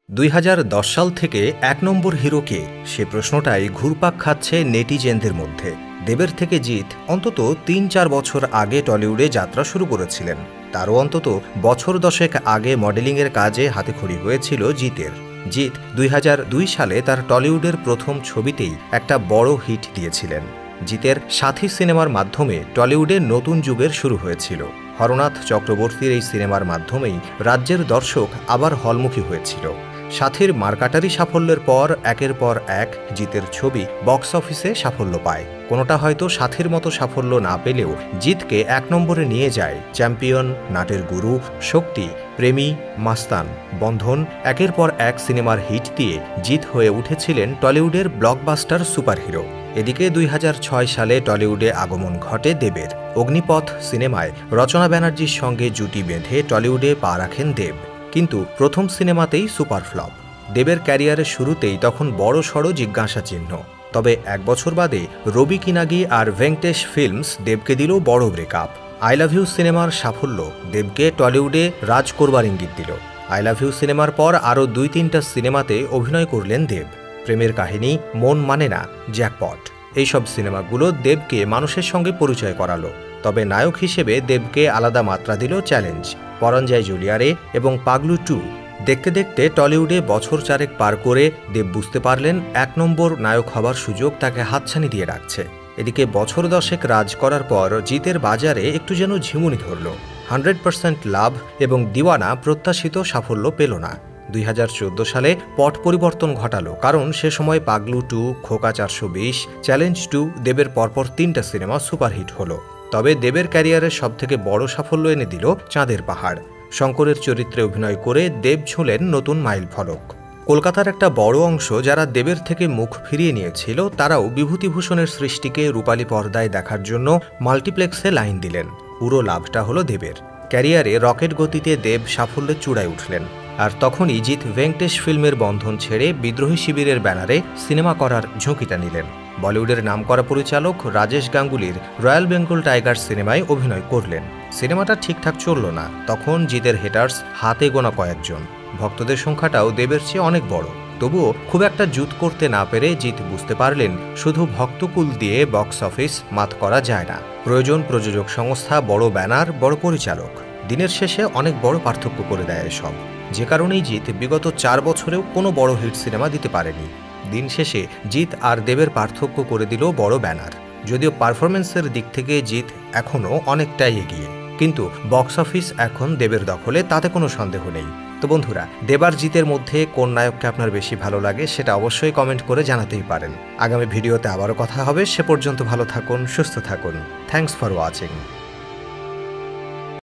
2010 সাল থেকে এক নম্বর হিরো কে সে প্রশ্নটাই ঘুরপাক খাচ্ছে নেটিজেনদের মধ্যে। দেবের থেকে জিৎ অন্তত ৩-৪ বছর আগে টলিউডে যাত্রা শুরু করেছিলেন। তারও অন্তত বছর দশেক আগে মডেলিংয়ের কাজে হাতেখড়ি হয়েছিল জিতের। জিৎ 2002 সালে তার টলিউডের প্রথম ছবিতেই একটা বড় হিট দিয়েছিলেন। জিতের সাথী সিনেমার মাধ্যমে টলিউডে নতুন যুগের শুরু হয়েছিল। হরনাথ চক্রবর্তীর এই সিনেমার মাধ্যমেই রাজ্যের দর্শক আবার হলমুখী হয়েছিল। সাথীর মার্কাটারি সাফল্যের পর একের পর এক জিতের ছবি বক্স অফিসে সাফল্য পায়। কোনোটা হয়তো সাথীর মতো সাফল্য না পেলেও জিতকে এক নম্বরে নিয়ে যায় চ্যাম্পিয়ন, নাটের গুরু, শক্তি, প্রেমী, মাস্তান, বন্ধন। একের পর এক সিনেমার হিট দিয়ে জিত হয়ে উঠেছিলেন টলিউডের ব্লকবাস্টার সুপারহিরো। এদিকে 2006 সালে টলিউডে আগমন ঘটে দেবের। অগ্নিপথ সিনেমায় রচনা ব্যানার্জির সঙ্গে জুটি বেঁধে টলিউডে পা রাখেন দেব, কিন্তু প্রথম সিনেমাতেই সুপার ফ্লপ। দেবের ক্যারিয়ারের শুরুতেই তখন বড় সড় জিজ্ঞাসা চিহ্ন। তবে এক বছর বাদে রবি কিনাগি আর ভেঙ্কটেশ ফিল্মস দেবকে দিল বড় ব্রেকআপ। আই লাভ ইউ সিনেমার সাফল্য দেবকে টলিউডে রাজ করবার ইঙ্গিত দিল। আই লাভ ইউ সিনেমার পর আরও 2-3টা সিনেমাতে অভিনয় করলেন দেব। প্রেমের কাহিনী, মন মানে না, জ্যাকপট, এইসব সিনেমাগুলো দেবকে মানুষের সঙ্গে পরিচয় করালো। তবে নায়ক হিসেবে দেবকে আলাদা মাত্রা দিল চ্যালেঞ্জ, পরাঞ্জয় জুলিয়ারে এবং পাগলু 2। দেখতে দেখতে টলিউডে বছর চারেক পার করে দেব বুঝতে পারলেন এক নম্বর নায়ক হবার সুযোগ তাকে হাতছানি দিয়ে রাখছে। এদিকে বছর দশেক রাজ করার পর জিতের বাজারে একটু যেন ঝিমুনি ধরল। 100% লাভ এবং দিওয়ানা প্রত্যাশিত সাফল্য পেল না। 2014 সালে পট পরিবর্তন ঘটালো, কারণ সে সময় পাগলু 2, খোকা 420, চ্যালেঞ্জ 2 দেবের পরপর 3টা সিনেমা সুপারহিট হলো। তবে দেবের ক্যারিয়ারের সবথেকে বড় সাফল্য এনে দিল চাঁদের পাহাড়। শঙ্করের চরিত্রে অভিনয় করে দেব ছুঁলেন নতুন মাইল ফলক। কলকাতার একটা বড় অংশ যারা দেবের থেকে মুখ ফিরিয়ে নিয়েছিল, তারাও বিভূতিভূষণের সৃষ্টিকে রূপালী পর্দায় দেখার জন্য মাল্টিপ্লেক্সে লাইন দিলেন। পুরো লাভটা হলো দেবের। ক্যারিয়ারে রকেট গতিতে দেব সাফল্যের চূড়ায় উঠলেন। আর তখনই জিৎ ভেঙ্কটেশ ফিল্মের বন্ধন ছেড়ে বিদ্রোহী শিবিরের ব্যানারে সিনেমা করার ঝুঁকিটা নিলেন। বলিউডের নামকরা পরিচালক রাজেশ গাঙ্গুলির রয়্যাল বেঙ্গল টাইগার সিনেমায় অভিনয় করলেন। সিনেমাটা ঠিকঠাক চলল না। তখন জিতের হেটার্স হাতে গোনা কয়েকজন। ভক্তদের সংখ্যাটাও দেবের চেয়ে অনেক বড়। তবুও খুব একটা জুত করতে না পেরে জিৎ বুঝতে পারলেন শুধু ভক্তকুল দিয়ে বক্স অফিস মাত করা যায় না। প্রয়োজন প্রযোজক সংস্থা, বড় ব্যানার, বড় পরিচালক। দিনের শেষে অনেক বড় পার্থক্য করে দেয় এসব। যে কারণেই জিৎ বিগত 4 বছরেও কোনো বড় হিট সিনেমা দিতে পারেনি। দিন শেষে জিৎ আর দেবের পার্থক্য করে দিল বড় ব্যানার। যদিও পারফরমেন্সের দিক থেকে জিৎ এখনও অনেকটাই এগিয়ে, কিন্তু বক্স অফিস এখন দেবের দখলে, তাতে কোনো সন্দেহ নেই। তো বন্ধুরা, দেব আর জিতের মধ্যে কোন নায়ককে আপনার বেশি ভালো লাগে সেটা অবশ্যই কমেন্ট করে জানাতেই পারেন। আগামী ভিডিওতে আবারও কথা হবে। সে পর্যন্ত ভালো থাকুন, সুস্থ থাকুন। Thanks for watching.